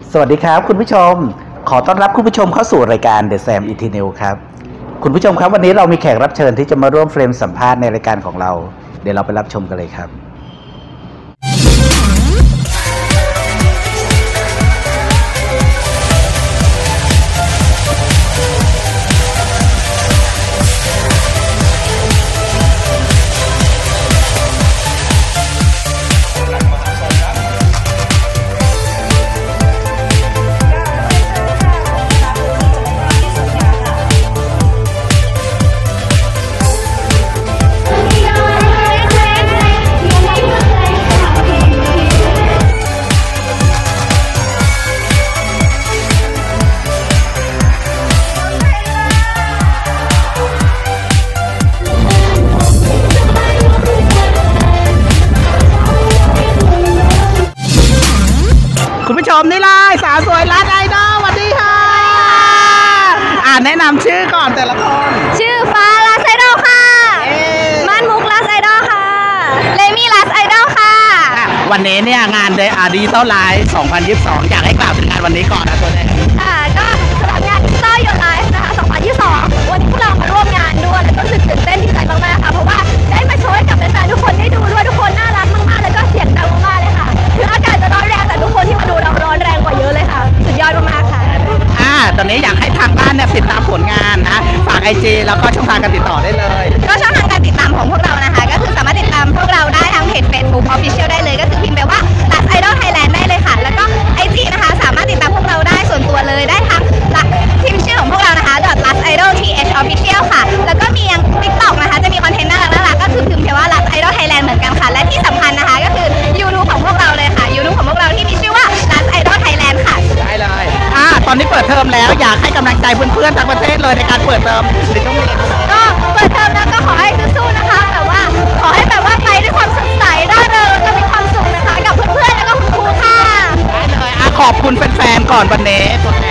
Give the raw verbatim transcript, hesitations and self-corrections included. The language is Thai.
สวัสดีครับคุณผู้ชมขอต้อนรับคุณผู้ชมเข้าสู่รายการ The Sam Eternal ครับคุณผู้ชมครับวันนี้เรามีแขกรับเชิญที่จะมาร่วมเฟรมสัมภาษณ์ในรายการของเราเดี๋ยวเราไปรับชมกันเลยครับคุณผู้ชมนี่เลยสาวสวยรัดไอดอลสวัสดีค่ะอ่าแนะนำชื่อก่อนแต่ละคนชื่อฟ้ารัสไอดอลค่ะม่านมุกรัสไอดอลค่ะเลมี่รัสไอดอลค่ะวันนี้เนี่ยงานดิจิตอลไลฟ์สองพันยี่สิบสองอยากให้กล่าวถึงงานวันนี้ก่อนนะตัวแทนค่ะก็สำหรับงานดิจิตอลยูไลฟ์นะคะสองพันยี่สิบสองวันนี้พวกเรามาร่วมงานด้วยแล้วก็รู้สึกตื่นเต้นดีใจมากๆค่ะเพราะว่าได้มาโชว์ให้กับแฟนๆทุกคนได้ดูด้วยทุกคนน่ารักมากๆแล้วก็เสียงดังมากๆเลยค่ะถึงอากาศจะร้อนแรงแต่ทุกคนที่มาดูเราร้อนแรงกว่าเยอะเลยค่ะสุดยอดมากๆค่ะอ่าตอนนี้อยากให้ทางบ้านเนี่ยติดตามผลงานนะฝากไอจีแล้วก็ช่องทางการติดต่อได้เลยก็ช่องทางการติดตามของพวกเรานะคะก็คือสามารถติดตามพวกเราได้ทางเพจ Facebook Official ได้เลยก็คือพิมพ์ไปว่ารัสไอดอลไทยแลนด์ได้เลยค่ะแล้วก็ไอจีนะคะสามารถติดตามพวกเราได้ส่วนตัวเลยได้ทางพิมพ์ชื่อของพวกเรานะคะ รัสไอดอล ที เอช Official ค่ะแล้วก็มียัง TikTok นะคะจะมีคอนเทนต์น่ารักน่ารักก็คือพิมพ์ไปว่ารัสไอดอลไทยแลนด์เหมือนกันค่ะและที่สำคัญนะคะก็คือ YouTube ของพวกเราเลยค่ะ YouTube ของพวกเราที่มีชื่อว่ารัสไอดอลไทยแลนด์ค่ะได้เลยอ่าตอนนี้เปิดเทอมแล้วอยากให้กำลังใจเพื่อนๆทั้งประเทศเลยในการเปิดเทอมหรือต้องเรียนก็เปิดเทอมแล้วก็ขอให้สู้ๆนะคะแบบว่าขอให้แบบว่าไปด้วยความสดใสร่าเริงแล้วก็มีความสุขนะคะกับเพื่อนๆแล้วก็คุณครูค่ะได้เลยอ่ะขอบคุณแฟนๆก่อนวันนี้